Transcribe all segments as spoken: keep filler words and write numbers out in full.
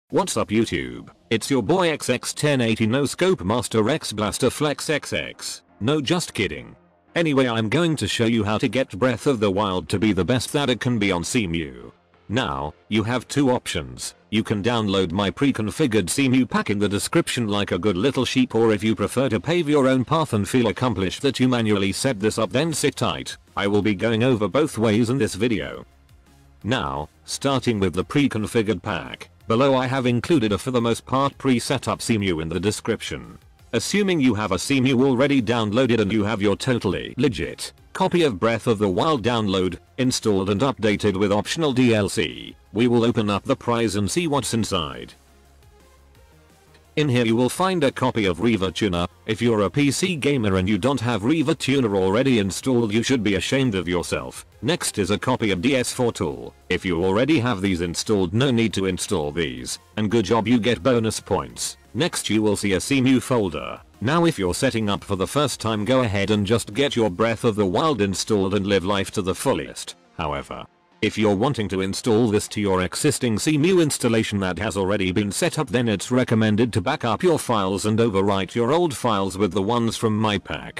What's up YouTube? It's your boy X X ten eighty No Scope Master X Blaster Flex X X. No, just kidding. Anyway, I'm going to show you how to get Breath of the Wild to be the best that it can be on Cemu. Now, you have two options. You can download my pre-configured Cemu pack in the description like a good little sheep, or if you prefer to pave your own path and feel accomplished that you manually set this up, then sit tight. I will be going over both ways in this video. Now, starting with the pre-configured pack. Below I have included a for the most part pre-set up Cemu in the description. Assuming you have a Cemu already downloaded and you have your totally legit copy of Breath of the Wild download, installed and updated with optional D L C, we will open up the prize and see what's inside. In here you will find a copy of Reaver Tuner. If you're a P C gamer and you don't have Reaver Tuner already installed, you should be ashamed of yourself. Next is a copy of D S four Tool. If you already have these installed, no need to install these, and good job, you get bonus points. Next you will see a Cemu folder. Now if you're setting up for the first time, go ahead and just get your Breath of the Wild installed and live life to the fullest. However, if you're wanting to install this to your existing Cemu installation that has already been set up, then it's recommended to back up your files and overwrite your old files with the ones from my pack.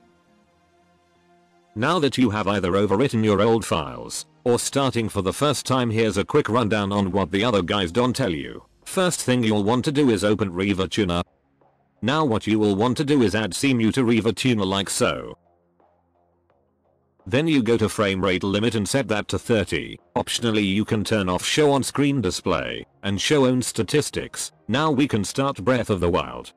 Now that you have either overwritten your old files, or starting for the first time, here's a quick rundown on what the other guys don't tell you. First thing you'll want to do is open Reaver Tuner. Now what you will want to do is add Cemu to Reaver Tuner like so. Then you go to frame rate limit and set that to thirty. Optionally you can turn off show on screen display and show own statistics. Now we can start Breath of the Wild.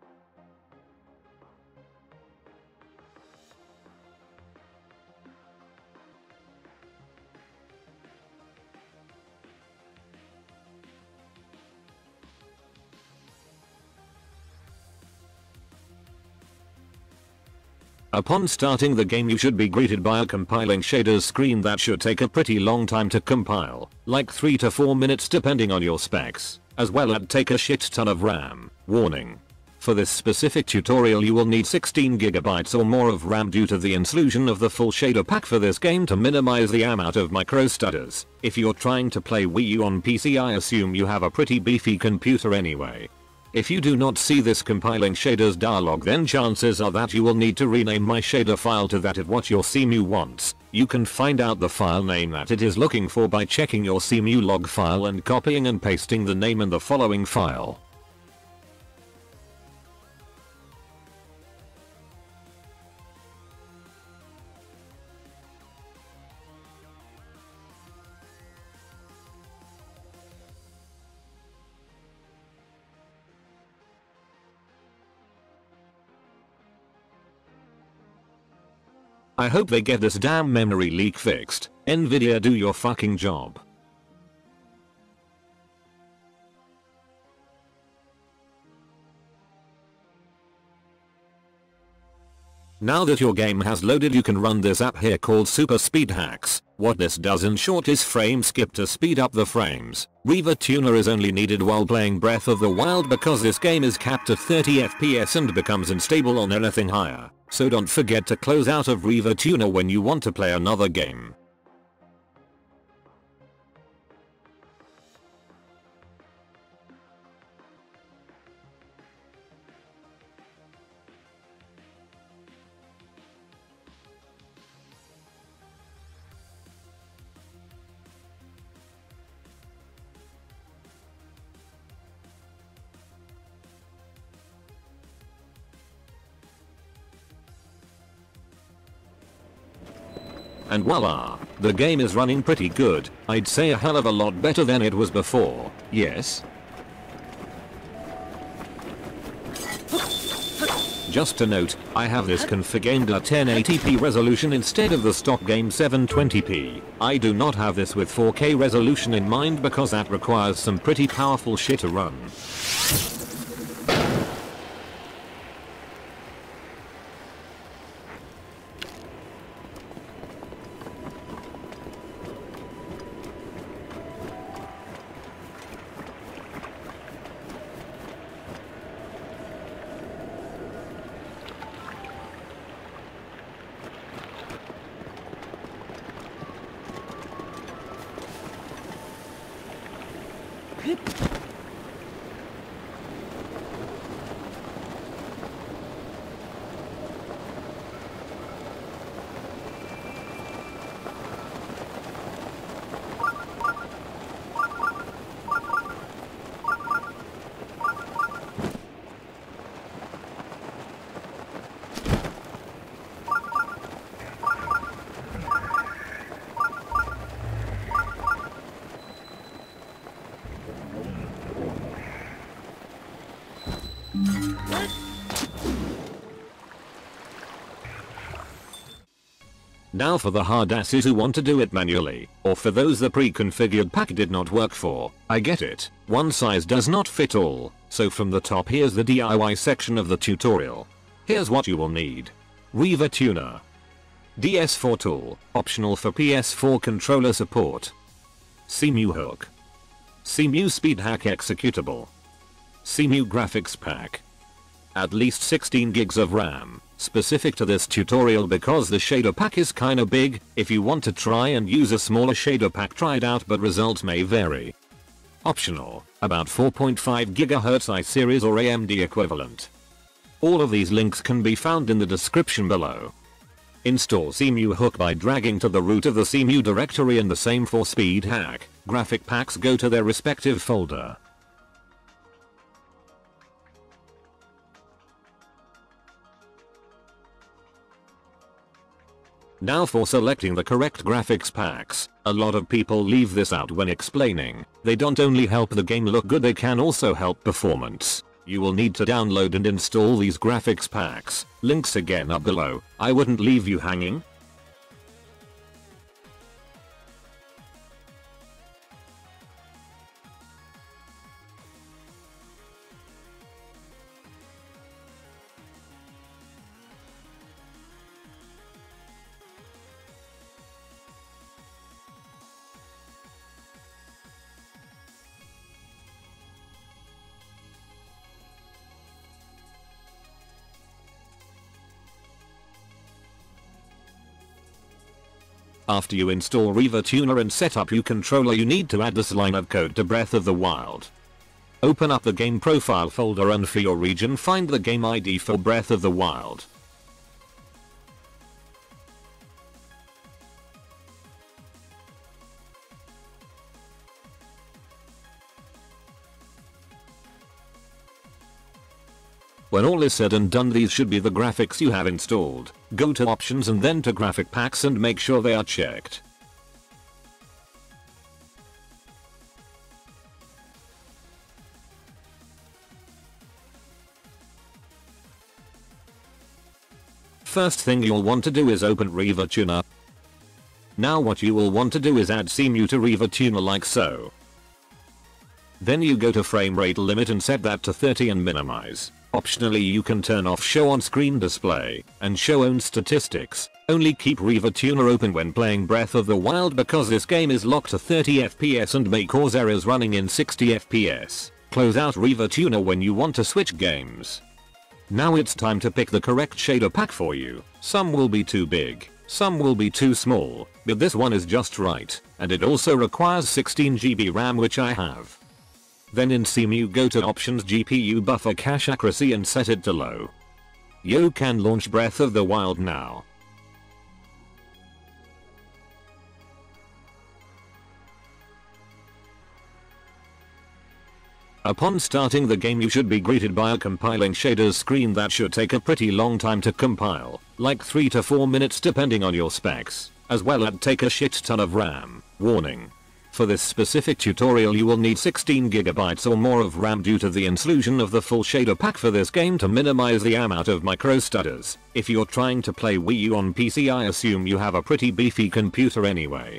Upon starting the game you should be greeted by a compiling shaders screen that should take a pretty long time to compile, like three to four minutes depending on your specs, as well as take a shit ton of RAM. Warning. For this specific tutorial you will need sixteen gigabytes or more of RAM due to the inclusion of the full shader pack for this game to minimize the amount of micro stutters. If you're trying to play Wii U on P C, I assume you have a pretty beefy computer anyway. If you do not see this compiling shaders dialog, then chances are that you will need to rename my shader file to that of what your Cemu wants. You can find out the file name that it is looking for by checking your Cemu log file and copying and pasting the name in the following file. I hope they get this damn memory leak fixed. Nvidia, do your fucking job. Now that your game has loaded, you can run this app here called Super Speed Hacks. What this does in short is frame skip to speed up the frames. Reaver Tuner is only needed while playing Breath of the Wild because this game is capped at thirty F P S and becomes unstable on anything higher. So don't forget to close out of Reaver Tuner when you want to play another game. And voila, the game is running pretty good. I'd say a hell of a lot better than it was before, yes? Just a note, I have this configured at ten eighty p resolution instead of the stock game seven twenty p. I do not have this with four K resolution in mind because that requires some pretty powerful shit to run. Now for the hard asses who want to do it manually, or for those the pre-configured pack did not work for. I get it, one size does not fit all, so from the top here's the D I Y section of the tutorial. Here's what you will need. Reaver Tuner. D S four tool, optional for P S four controller support. Cemu hook. Cemu speed hack executable. Cemu graphics pack. At least sixteen gigs of RAM, specific to this tutorial because the shader pack is kinda big. If you want to try and use a smaller shader pack, try it out, but results may vary. Optional, about four point five gigahertz i-series or A M D equivalent. All of these links can be found in the description below. Install Cemu hook by dragging to the root of the Cemu directory, and the same for speed hack. Graphic packs go to their respective folder. Now for selecting the correct graphics packs. A lot of people leave this out when explaining. They don't only help the game look good, they can also help performance. You will need to download and install these graphics packs. Links again up below. I wouldn't leave you hanging. After you install Reaver Tuner and set up your controller, you need to add this line of code to Breath of the Wild. Open up the game profile folder and for your region find the game I D for Breath of the Wild. When all is said and done, these should be the graphics you have installed. Go to options and then to graphic packs and make sure they are checked. First thing you'll want to do is open Reaver Tuner. Now what you will want to do is add Cemu to Reaver Tuner like so. Then you go to frame rate limit and set that to thirty and minimize. Optionally you can turn off show on screen display and show own statistics. Only keep Reaver Tuner open when playing Breath of the Wild because this game is locked to thirty F P S and may cause errors running in sixty F P S. Close out Reaver Tuner when you want to switch games. Now it's time to pick the correct shader pack for you. Some will be too big, some will be too small, but this one is just right, and it also requires sixteen gigabytes RAM, which I have. Then in Cemu go to options, G P U buffer cache accuracy, and set it to low. You can launch Breath of the Wild now. Upon starting the game you should be greeted by a compiling shaders screen that should take a pretty long time to compile, like three to four minutes depending on your specs, as well as take a shit ton of RAM. Warning. For this specific tutorial you will need sixteen gigabytes or more of RAM due to the inclusion of the full shader pack for this game to minimize the amount of micro stutters. If you're trying to play Wii U on P C, I assume you have a pretty beefy computer anyway.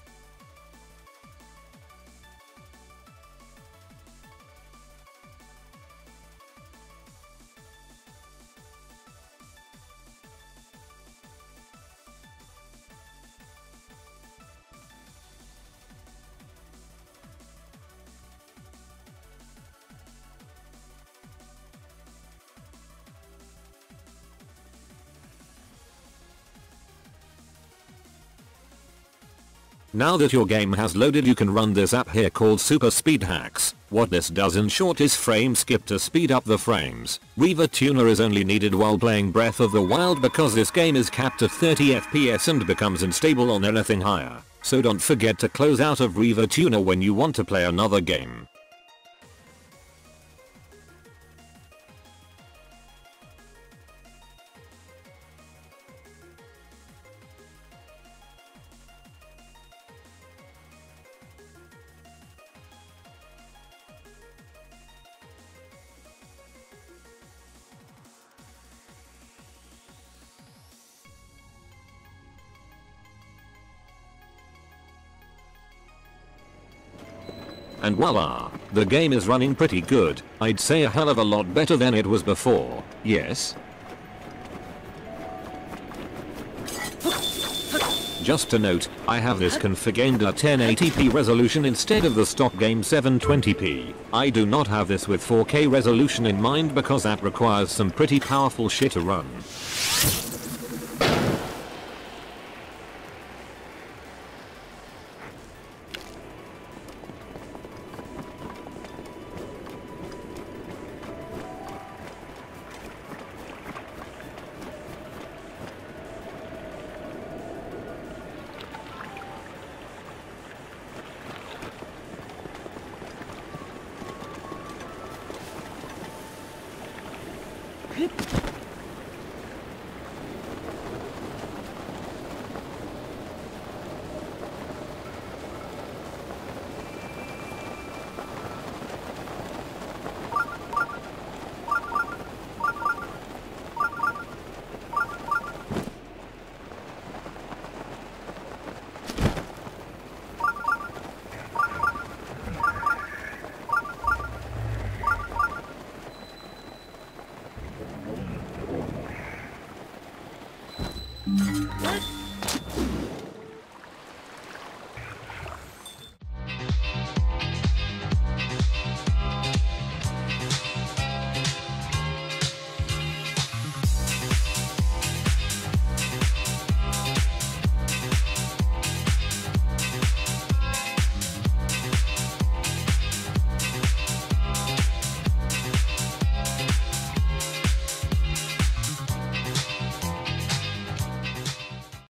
Now that your game has loaded, you can run this app here called Super Speed Hacks. What this does in short is frame skip to speed up the frames. Reaver Tuner is only needed while playing Breath of the Wild because this game is capped at thirty F P S and becomes unstable on anything higher. So don't forget to close out of Reaver Tuner when you want to play another game. And voila, the game is running pretty good. I'd say a hell of a lot better than it was before, yes? Just a note, I have this configured at ten eighty p resolution instead of the stock game seven twenty p. I do not have this with four K resolution in mind because that requires some pretty powerful shit to run.